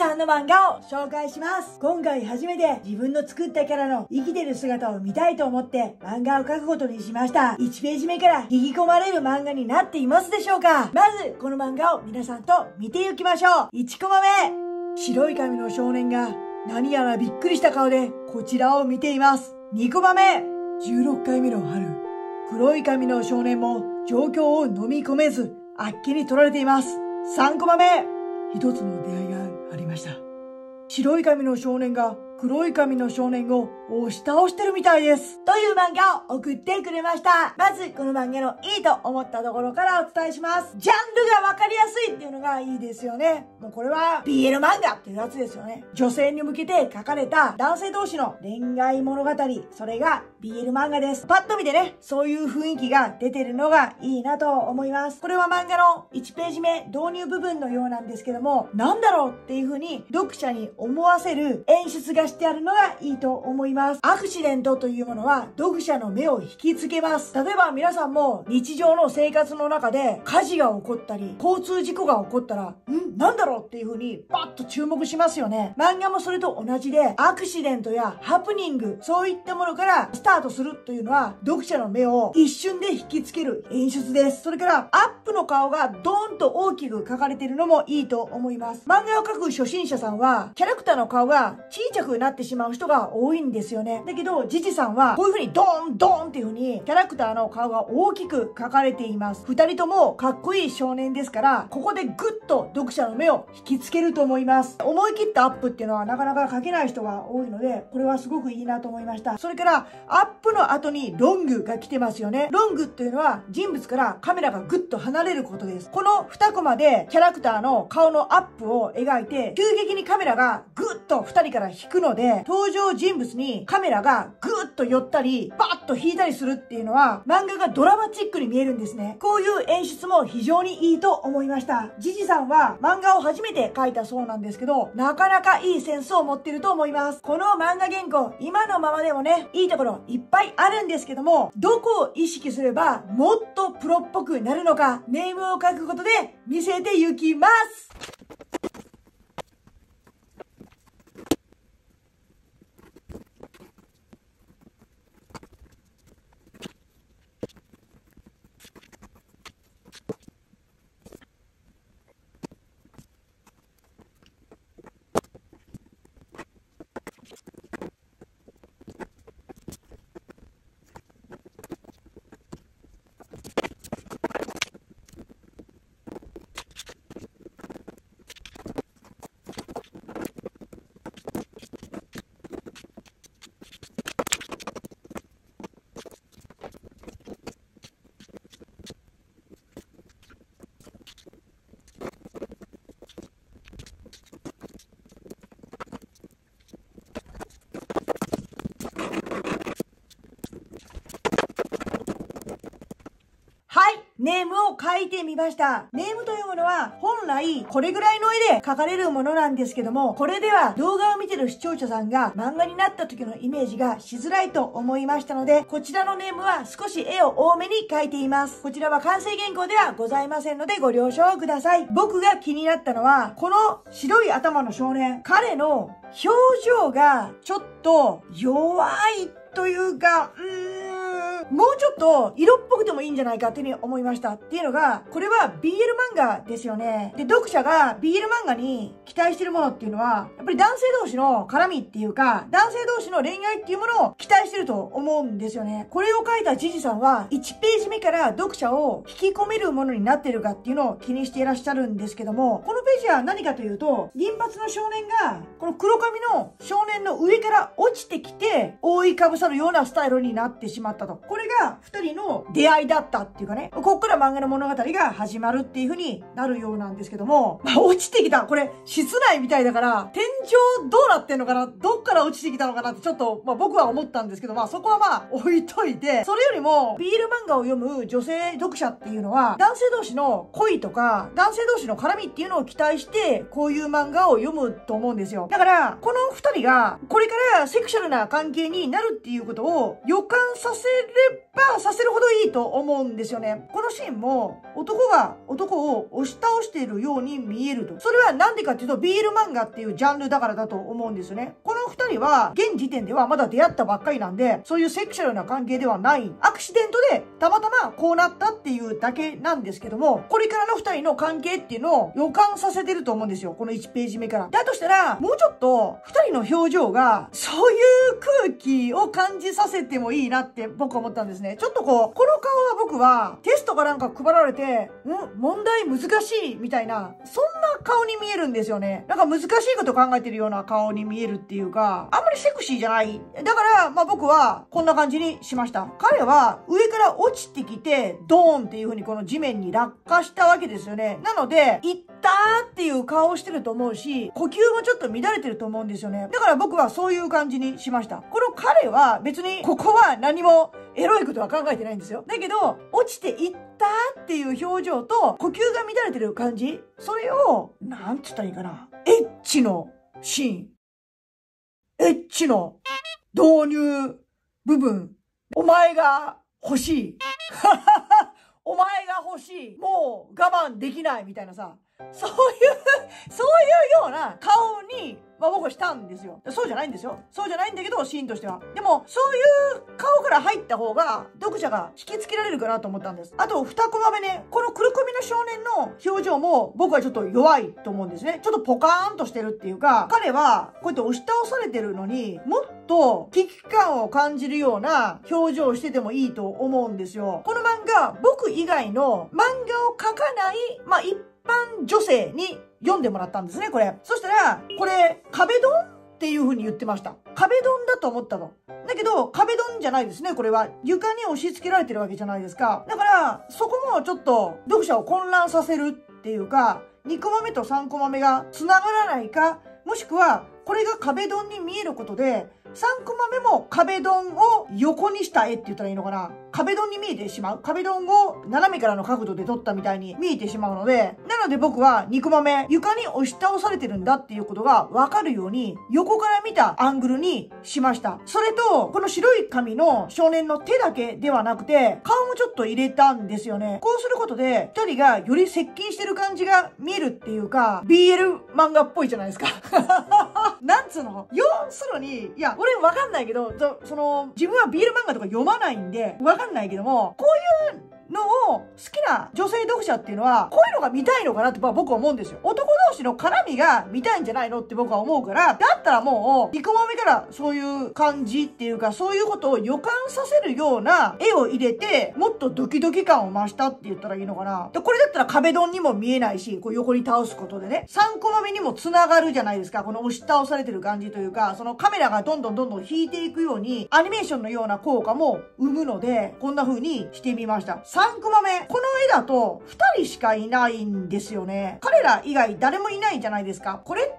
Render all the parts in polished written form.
さんの漫画を紹介します。今回初めて自分の作ったキャラの生きてる姿を見たいと思って漫画を描くことにしました。1ページ目から引き込まれる漫画になっていますでしょうか？まずこの漫画を皆さんと見ていきましょう。1コマ目、白い髪の少年が何やらびっくりした顔でこちらを見ています。2コマ目、16回目の春、黒い髪の少年も状況を飲み込めずあっけに取られています。3コマ目、一つの出会いがありました。白い髪の少年が黒い髪の少年を押し倒してるみたいです。という漫画を送ってくれました。まずこの漫画のいいと思ったところからお伝えします。ジャンルがわかりやすいっていうのがいいですよね。もうこれは BL 漫画っていうやつですよね。女性に向けて書かれた男性同士の恋愛物語。それが BL 漫画です。パッと見てね、そういう雰囲気が出てるのがいいなと思います。これは漫画の1ページ目導入部分のようなんですけども、なんだろうっていう風に読者に思わせる演出がしてあるのがいいと思います。アクシデントというものは読者の目を引きつけます。例えば皆さんも日常の生活の中で火事が起こったり交通事故が起こったらなんだろうっていう風にパッと注目しますよね。漫画もそれと同じでアクシデントやハプニング、そういったものからスタートするというのは読者の目を一瞬で引きつける演出です。それからアップの顔がドーンと大きく描かれているのもいいと思います。漫画を描く初心者さんはキャラクターの顔が小さくなってしまう人が多いんですよね。だけどジジさんはこういう風にドーンドーンっていう風にキャラクターの顔が大きく描かれています。二人ともかっこいい少年ですから、ここでグッと読者の目を引きつけると思います。思い切ったアップっていうのはなかなか描けない人が多いので、これはすごくいいなと思いました。それからアップの後にロングが来てますよね。ロングっていうのは人物からカメラがグッと離れることです。この2コマでキャラクターの顔のアップを描いて、急激にカメラがグッと2人から引くので、登場人物にカメラがグッと寄ったりバッと引いたりするっていうのは漫画がドラマチックに見えるんですね。こういう演出も非常にいいと思いました。ジジさんは漫画を初めて描いたそうなんですけど、なかなかいいセンスを持ってると思います。この漫画原稿今のままでもね、いいところいっぱいあるんですけども、どこを意識すればもっとプロっぽくなるのか、ネームを書くことで見せていきます。ネームを書いてみました。ネームというものは本来これぐらいの絵で描かれるものなんですけども、これでは動画を見てる視聴者さんが漫画になった時のイメージがしづらいと思いましたので、こちらのネームは少し絵を多めに描いています。こちらは完成原稿ではございませんのでご了承ください。僕が気になったのはこの白い頭の少年、彼の表情がちょっと弱いというか、もうちょっと色っぽくてもいいんじゃないかっていうふうに思いました。っていうのが、これは BL 漫画ですよね。で、読者が BL 漫画に期待してるものっていうのは、やっぱり男性同士の絡みっていうか、男性同士の恋愛っていうものを期待してると思うんですよね。これを書いたジジさんは、1ページ目から読者を引き込めるものになってるかっていうのを気にしていらっしゃるんですけども、このページは何かというと、銀髪の少年が、この黒髪の少年の上から落ちてきて、覆いかぶさるようなスタイルになってしまったと。これが2人の出会いだったっていうかね、ここから漫画の物語が始まるっていう風になるようなんですけども、落ちてきた。これ、室内みたいだから、天井どうなってんのかな、どっから落ちてきたのかなってちょっと、僕は思ったんですけど、そこは置いといて、それよりも、BL 漫画を読む女性読者っていうのは、男性同士の恋とか、男性同士の絡みっていうのを期待して、こういう漫画を読むと思うんですよ。だから、この2人が、これからセクシャルな関係になるっていうことを予感させればさせるほどいいと思うんですよね。このシーンも男が男を押し倒しているように見えると。それはなんでかっていうと BL 漫画っていうジャンルだからだと思うんですよね。この二人は現時点ではまだ出会ったばっかりなんで、そういうセクシャルな関係ではない。アクシデントでたまたまこうなったっていうだけなんですけども、これからの二人の関係っていうのを予感させてると思うんですよ。この1ページ目から。だとしたら、もうちょっと二人の表情がそういう空気を感じさせてもいいなって僕は思ったんですね。ちょっとこの顔は僕はテストかなんか配られて、問題難しいみたいな、そんな顔に見えるんですよね。なんか難しいこと考えてるような顔に見えるっていうか、あんまりセクシーじゃない。だから、僕はこんな感じにしました。彼は上から落ちてきて、ドーンっていう風にこの地面に落下したわけですよね。なので、いったーっていう顔をしてると思うし、呼吸もちょっと乱れてると思うんですよね。だから僕はそういう感じにしました。この彼は別にここは何もエロいことは考えてないんですよ。だけど、落ちていったーっていう表情と呼吸が乱れてる感じ、それを、なんつったらいいかな。エッチのシーン。エッチの導入部分。お前が欲しい。お前が欲しい。もう我慢できないみたいなさ。そういうような顔に、僕はしたんですよ。そうじゃないんですよ。そうじゃないんだけど、シーンとしては。でも、そういう顔から入った方が、読者が引きつけられるかなと思ったんです。あと、2コマ目ね、この黒髪の少年の表情も、僕はちょっと弱いと思うんですね。ちょっとポカーンとしてるっていうか、彼は、こうやって押し倒されてるのに、もっと危機感を感じるような表情をしててもいいと思うんですよ。この漫画、僕以外の漫画を描かない、一般女性に読んでもらったんですね、これ。そしたら、これ、壁ドンっていう風に言ってました。壁ドンだと思ったの。だけど、壁ドンじゃないですね、これは。床に押し付けられてるわけじゃないですか。だから、そこもちょっと、読者を混乱させるっていうか、2コマ目と3コマ目が繋がらないか、もしくは、これが壁ドンに見えることで、3コマ目も壁ドンを横にした絵って言ったらいいのかな。壁ドンに見えてしまう。壁ドンを斜めからの角度で撮ったみたいに見えてしまうので、なので僕は2コマ目、床に押し倒されてるんだっていうことがわかるように、横から見たアングルにしました。それと、この白い髪の少年の手だけではなくて、顔もちょっと入れたんですよね。こうすることで、2人がより接近してる感じが見えるっていうか、BL 漫画っぽいじゃないですか。なんつうの？要するに、いや、俺わかんないけど、自分は BL 漫画とか読まないんで、わかんないけども、こういうのを好きな女性読者っていうのは、こういうのが見たいのかなって僕は思うんですよ。男同士の絡みが見たいんじゃないのって僕は思うから、だったらもう、2コマ目からそういう感じっていうか、そういうことを予感させるような絵を入れて、もっとドキドキ感を増したって言ったらいいのかな。で、これだったら壁ドンにも見えないし、こう横に倒すことでね、3コマ目にも繋がるじゃないですか。この押し倒されてる感じというか、そのカメラがどんどん引いていくように、アニメーションのような効果も生むので、こんな風にしてみました。3コマ目。この絵だと2人しかいないんですよね。彼ら以外誰もいないじゃないですか。これって、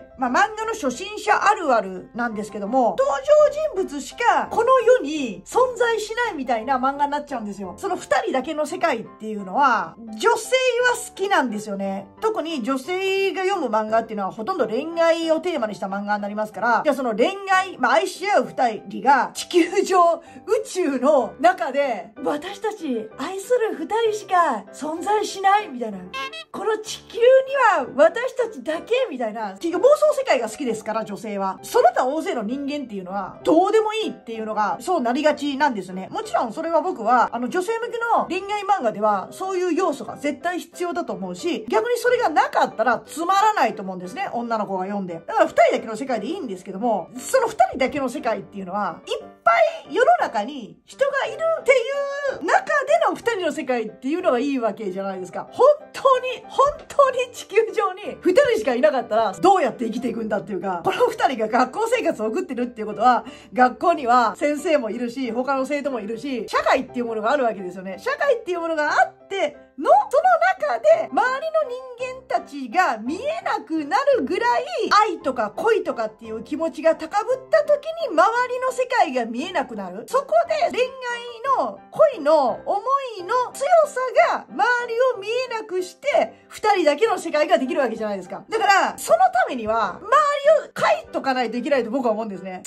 漫画の初心者あるあるなんですけども、登場人物しかこの世に存在しないみたいな漫画になっちゃうんですよ。その2人だけの世界っていうのは、女性は好きなんですよね。特に女性が読む漫画っていうのはほとんど恋愛をテーマにした漫画になりますから、じゃあその恋愛、愛し合う2人が地球上、宇宙の中で、私たち愛する2人しか存在しないみたいな。この地球には私たちだけみたいな。結局妄想世界が好きですから、女性は。その他大勢の人間っていうのは、どうでもいいっていうのが、そうなりがちなんですね。もちろんそれは僕は、女性向けの恋愛漫画では、そういう要素が絶対必要だと思うし、逆にそれがなかったらつまらないと思うんですね。女の子が読んで。だから2人だけの世界でいいんですけども、その2人だけの世界っていうのは、いっぱい世の中に人がいるっていう中での2人の世界っていうのはいいわけじゃないですか。本当に地球上に2人しかいなかったらどうやって生きていくんだっていうか、この2人が学校生活を送ってるっていうことは、学校には先生もいるし、他の生徒もいるし、社会っていうものがあるわけですよね。社会っていうものがあっての、その中で周りの人間たちが見えなくなるぐらい愛とか恋とかっていう気持ちが高ぶった時に周りの世界が見えなくなる。そこで恋愛の恋の思いの強さが周りを見えなくして二人だけの世界ができるわけじゃないですか。だからそのためには周りを書いとかないといけないと僕は思うんですね。最初から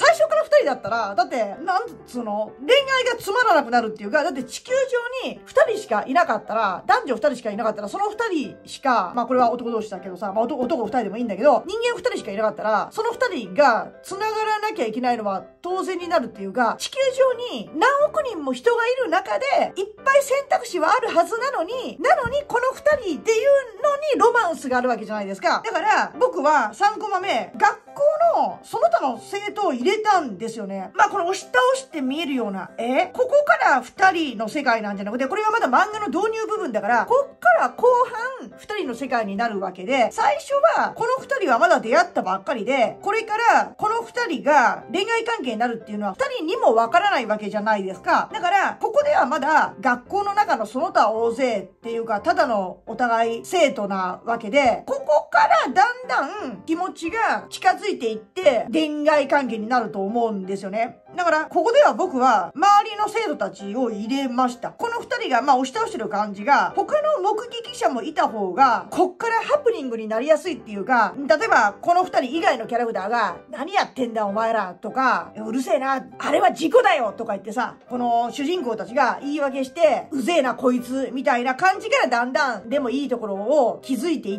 二人だったら、だって、なんつうの、恋愛がつまらなくなるっていうか、だって地球上に二人しかいなかったら、男女二人しかいなかったら、その二人しか、まあこれは男同士だけどさ、まあ男二人でもいいんだけど、人間二人しかいなかったら、その二人が繋がらなきゃいけないのは当然になるっていうか、地球上に何億人も人がいる中で、いっぱい選択肢はあるはずなのに、この二人っていうのにロマンスがあるわけじゃないですか。だから、僕は3コマ目、学校のその他の生徒を入れたんですよね。まあこの押し倒して見えるような絵、ここから2人の世界なんじゃなくて、これはまだ漫画の導入部分だから、こっから後半2人の世界になるわけで、最初はこの2人はまだ出会ったばっかりで、これからこの2人が恋愛関係になるっていうのは2人にもわからないわけじゃないですか。だから、ここではまだ学校の中のその他大勢っていうか、ただのお互い生徒なわけで、ここからだんだん気持ちが近づいていって恋愛関係になると思うんですよね。だから、ここでは僕は周りの生徒たちを入れました。この二人が押し倒してる感じが、他の目撃者もいた方が、こっからハプニングになりやすいっていうか、例えばこの二人以外のキャラクターが、何やってんだお前らとか、うるせえな、あれは事故だよとか言ってさ、この主人公たちが言い訳して、うぜえなこいつみたいな感じからだんだんでもいいところを気づいていって、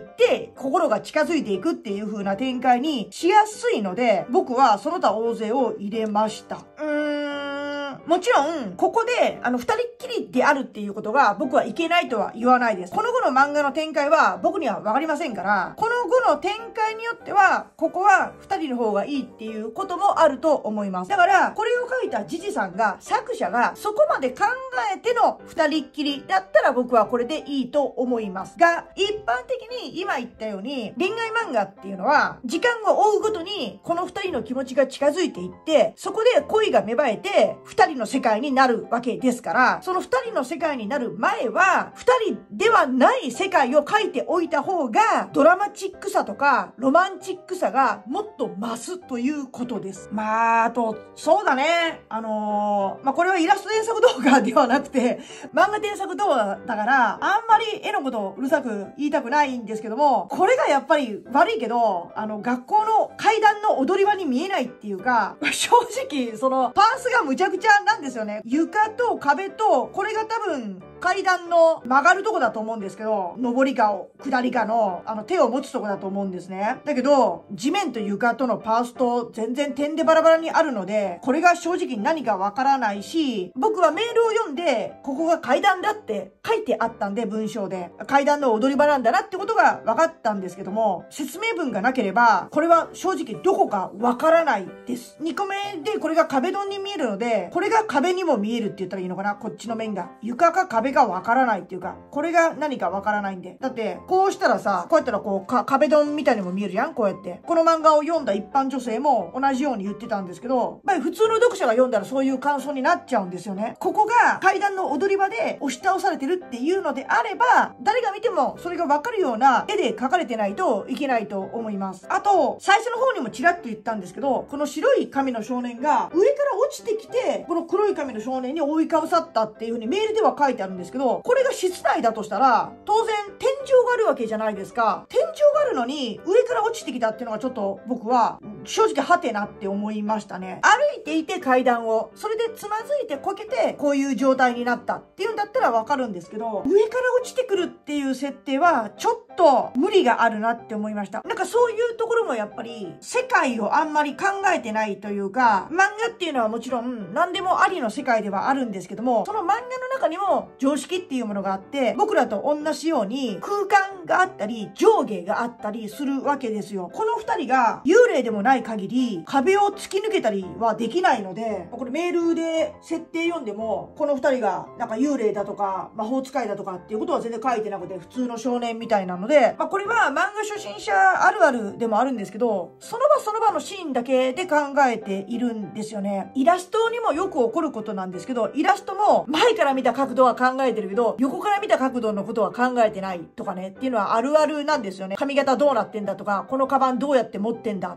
心が近づいていくっていう風な展開にしやすいので、僕はその他大勢を入れました。もちろん、ここで、二人っきりであるっていうことが僕はいけないとは言わないです。この後の漫画の展開は僕にはわかりませんから、この後の展開によっては、ここは二人の方がいいっていうこともあると思います。だから、これを書いたジジさんが、作者がそこまで考えての二人っきりだったら僕はこれでいいと思います。が、一般的に今言ったように、恋愛漫画っていうのは、時間を追うごとに、この二人の気持ちが近づいていって、そこで恋が芽生えて、二人の世界になるわけですから、その二人の世界になる前は、二人ではない世界を描いておいた方が、ドラマチックさとか、ロマンチックさがもっと増すということです。あと、そうだね。これはイラスト添削動画ではなくて、漫画添削動画だから、あんまり絵のことをうるさく言いたくないんですけども、これがやっぱり悪いけど、学校の階段の踊り場に見えないっていうか、正直、パースがむちゃくちゃなんですよね。床と壁と、これが多分、階段の曲がるとこだと思うんですけど、上りか下りかの、手を持つとこだと思うんですね。だけど、地面と床とのパースと全然点でバラバラにあるので、これが正直何かわからないし、僕はメールを読んで、ここが階段だって書いてあったんで、文章で。階段の踊り場なんだなってことが分かったんですけども、説明文がなければ、これは正直どこかわからないです。2個目でこれが壁ドンに見えるので、これが壁にも見えるって言ったらいいのかな、こっちの面が。床か壁がわからないっていうか、これが何かわからないんで。だって、こうしたらさ、こうやったら壁ドンみたいにも見えるじゃん、こうやって。この漫画を読んだ一般女性も同じように言ってたんですけど、やっぱり普通の読者が読んだらそういう感想になっちゃうんですよね。ここが階段の踊り場で押し倒されてるっていうのであれば、誰が見てもそれがわかるような絵で描かれてないといけないと思います。あと、最初の方にもちらっと言ったんですけど、この白い髪の少年が上から落ちてきて、この黒い髪の少年に覆いかぶさったっていう風にメールでは書いてあるんですけど、これが室内だとしたら、当然天井があるわけじゃないですか。天井があるのに上から落ちてきたっていうのがちょっと僕は正直ハテナって思いましたね。歩いていて階段を、それでつまずいてこけてこういう状態になったっていうんだったらわかるんですけど、上から落ちてくるっていう設定はちょっと無理があるなって思いました。なんかそういうところもやっぱり世界をあんまり考えてないというか、漫画っていうのはもちろん何でもありの世界ではあるんですけども、その漫画の中にも常識っていうものがあって、僕らと同じように空間があったり上下があったりするわけですよ。この二人が幽霊でもない限り壁を突き抜けたりはできないので、これメールで設定読んでもこの二人がなんか幽霊だとか魔法使いだとかっていうことは全然書いてなくて、普通の少年みたいなので、これは漫画初心者あるあるでもあるんですけど、その場その場のシーンだけで考えているんですよね。イラストにもよく起こることなんですけど、イラストも前から見た角度は考えてるけど、横から見た角度のことは考えてないとかねっていうのはあるあるなんですよね。髪型どうなってんだとか、このカバンどうやって持ってんだとか、こ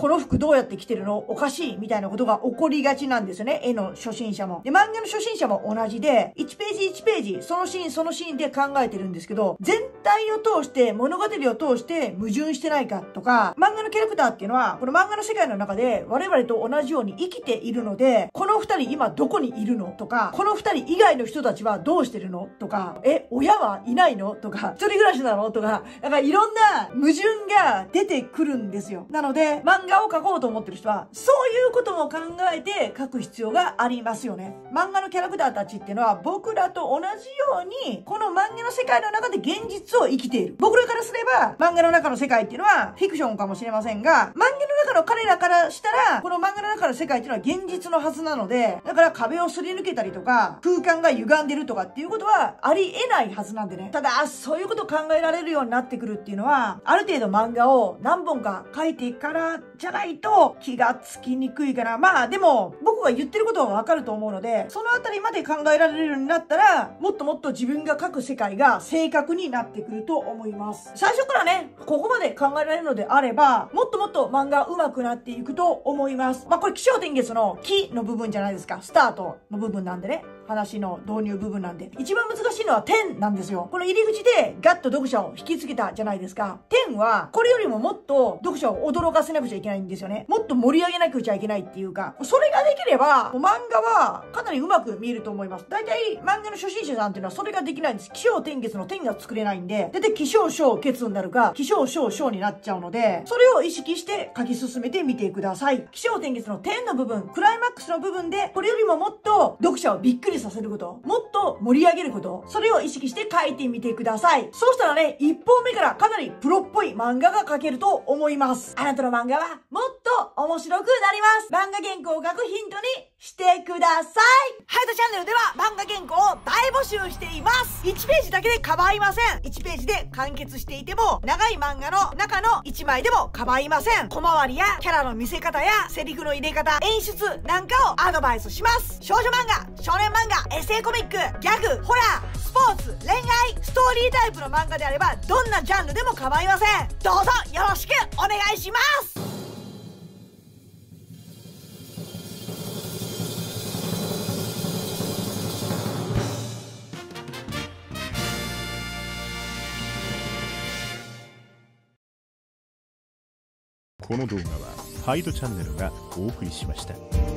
この服どうやって着てるのおかしいみたいなことが起こりがちなんですよね。絵の初心者も。で、漫画の初心者も同じで、1ページ1ページ、そのシーンそのシーンで考えてるんですけど、全体を通して、物語を通して矛盾してないかとか、漫画のキャラクターっていうのは、この漫画の世界の中で我々と同じように生きているので、この二人今どこにいるのとか、この二人以外の人たちはどうしてるのとか、親はいないのとか、一人暮らしなのとか、なんかいろんな矛盾が出てくるんですよ。なので、漫画を描こうと思ってる人は、そういうことも考えて描く必要がありますよね。漫画のキャラクターたちっていうのは、僕らと同じように、この漫画の世界の中で現実を生きている。僕らからすれば、漫画の中の世界っていうのは、フィクションかもしれませんが、漫画の中の彼らからしたら、この漫画の中の世界っていうのは現実のはずなので、だから壁をすり抜けたりとか、空間が歪んでるとかっていうことはありえないはずなんでね。ただ、そういうことを考えられるようになってくるっていうのは、ある程度漫画を何本か描いてからじゃないと気がつきにくいかな。まあでも、僕が言ってることはわかると思うので、そのあたりまで考えられるようになったら、もっともっと自分が描く世界が正確になってくると思います。最初からね、ここまで考えられるのであれば、もっともっと漫画上手くなっていくと思います。まあこれ起承転結の起の部分じゃないですか。スタートの部分なんでね。話の導入部分なんで。一番難しいのは点なんですよ。この入り口でガッと読者を引きつけたじゃないですか。点は、これよりももっと読者を驚かせなくちゃいけないんですよね。もっと盛り上げなくちゃいけないっていうか、それができれば、漫画はかなり上手く見えると思います。大体、漫画の初心者さんっていうのはそれができないんです。起承転結の点が作れないんで、大体起承小結になるか、起承小小になっちゃうので、それを意識して書き進めてみてください。起承転結の点の部分、クライマックスの部分で、これよりももっと読者をびっくりさせること、もっと盛り上げること、それを意識して書いてみてください。そうしたらね、一本目からかなりプロっぽい漫画が描けると思います。あなたの漫画はもっと面白くなります。漫画原稿を書くヒントにしてください。ハヤトチャンネルでは漫画原稿を大募集しています。1ページだけで構いません。1ページで完結していても、長い漫画の中の1枚でも構いません。小回りやキャラの見せ方やセリフの入れ方、演出なんかをアドバイスします。少女漫画、少年漫画、エッセイコミック、ギャグ、ホラー、スポーツ、恋愛、ストーリータイプの漫画であればどんなジャンルでも構いません。どうぞよろしくお願いします。 この動画はハイドチャンネルがお送りしました。